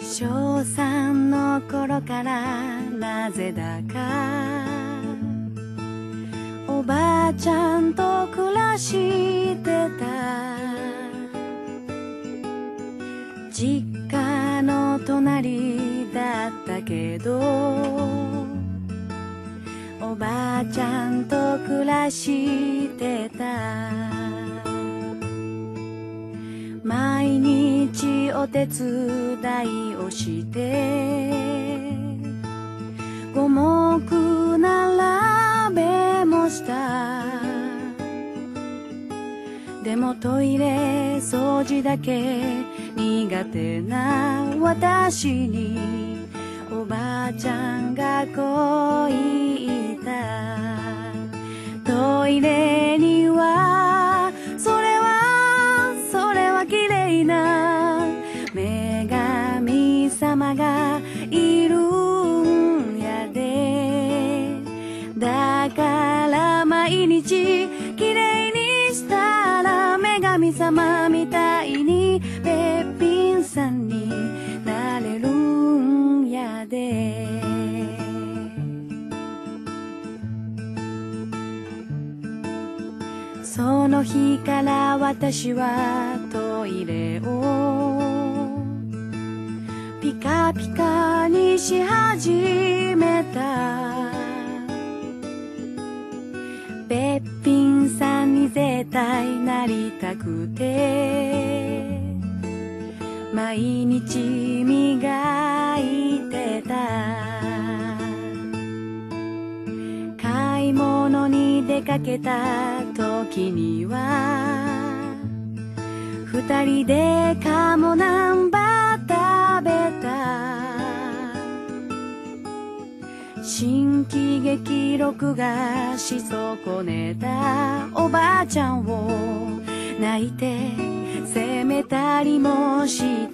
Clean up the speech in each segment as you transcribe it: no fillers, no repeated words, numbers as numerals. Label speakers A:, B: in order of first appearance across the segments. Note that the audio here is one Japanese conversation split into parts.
A: 小3の頃からなぜだかおばあちゃんと暮らしてた。実家の隣だったけどおばあちゃんと暮らしてた。毎日お手伝いをして五目並べもした。でもトイレ掃除だけ苦手な私におばあちゃんがこう言った。トイレにはそれは綺麗な女神様がいるんやで。だから毎日綺麗にしたら女神様みたいにべっぴんさんになれるんやで。その日から私はトイレをピカピカにし始めた。べっぴんさんに絶対なりたくて毎日磨いてた。買い物に出かけた時には二人で鴨南蛮食べた。新喜劇録画し損ねたおばあちゃんを泣いて責めたりもした。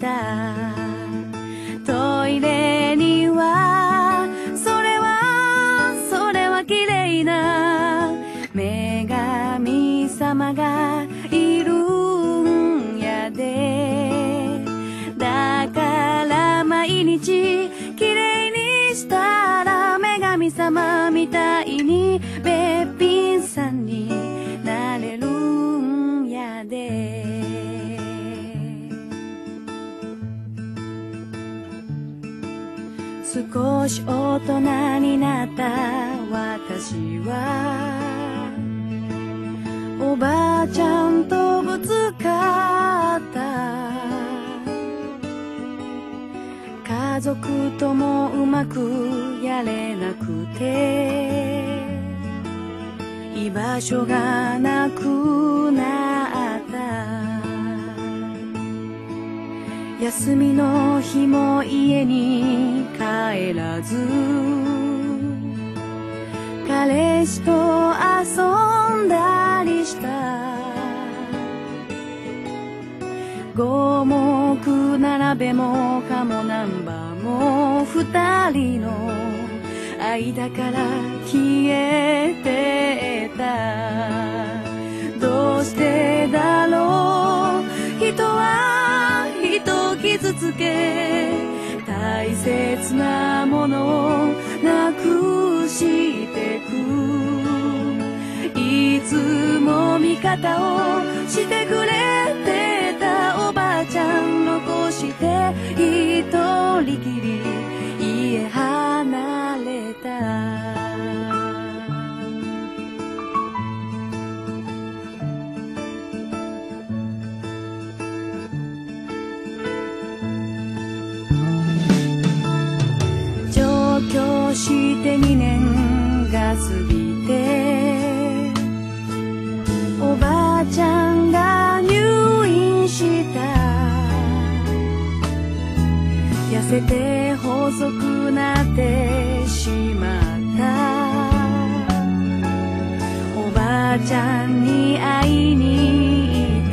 A: トイレにはそれは綺麗な女神様がいるんやで。だから毎日綺麗にしたら女神様みたいにべっぴんさんになれるんやで。少し大人になった私はおばあちゃんとぶつかった。家族ともうまくやれなくて居場所がなくなった。休みの日も家に帰らず彼氏と遊んだりした。五目並べも鴨南蛮も二人の間から消えてた。どうしてだろう人は人を傷つけ大切なものをなくしてく。いつも味方をしてくれてたおばあちゃん残して一人きり家離れた。上京して2年が過ぎておばあちゃんが入院した。痩せて細くなってしまった。おばあちゃんに会いに行った。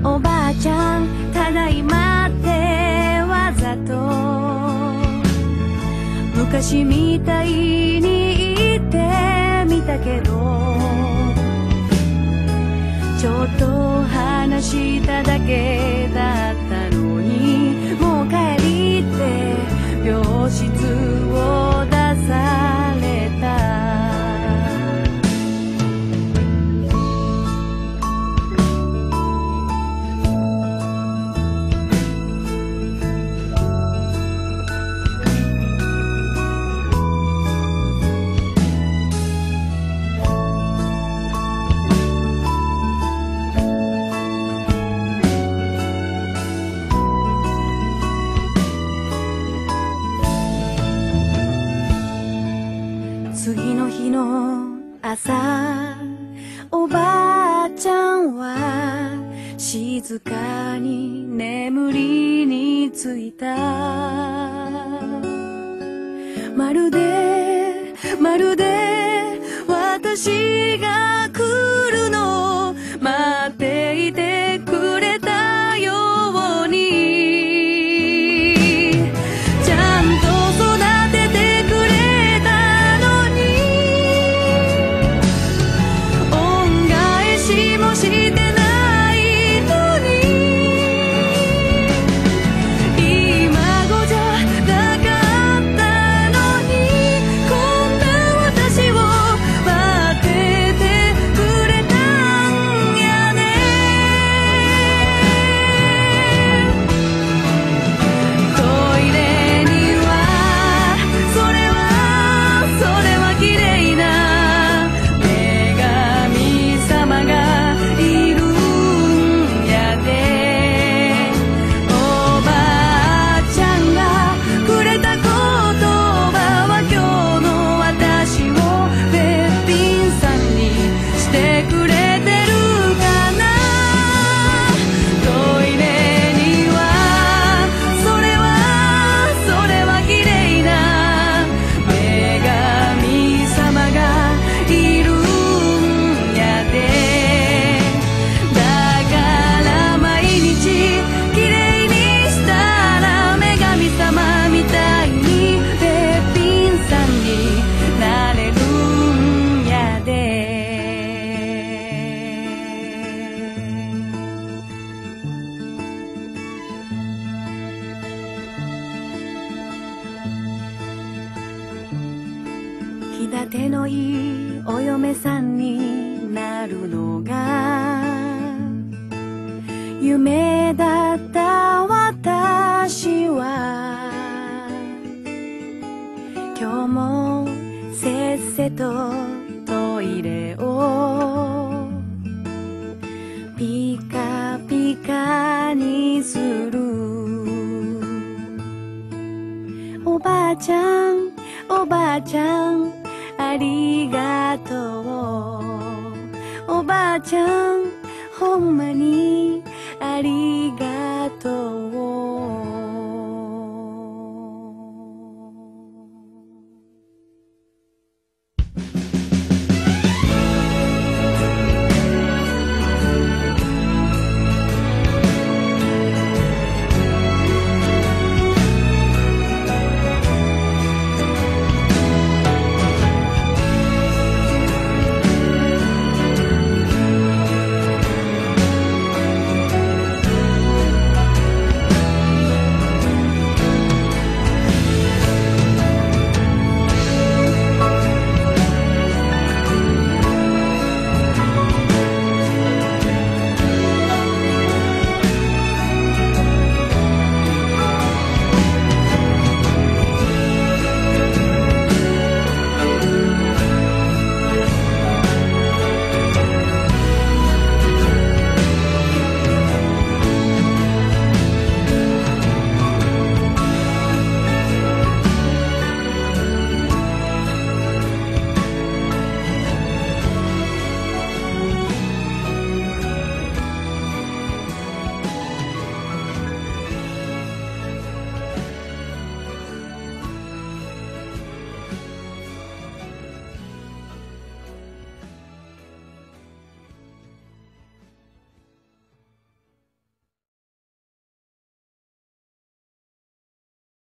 A: おばあちゃんただいまってわざと昔みたいに言ってみたけどちょっと話しただけだった静かに眠りについた。まるで私が来るのを待っていてくれたように、ちゃんと育ててくれたのに、恩返しもしてないのに、今ごじゃなかったのに、こんな私を待っててくれたんやね。トイレにはそれは綺麗な女神様がいるんやで。おばあちゃんがくれた言葉は今日の私をべっぴんさんにしてくれてるかな。トイレにはそれは綺麗な女神様がいるんやで。だから毎日綺麗にしたら女神様みたいにべっぴんさんになれるんやで。気立てのいいお嫁さんになるのが夢だった私は、今日もせっせとトイレをピカピカにする。おばあちゃんありがとう。おばあちゃん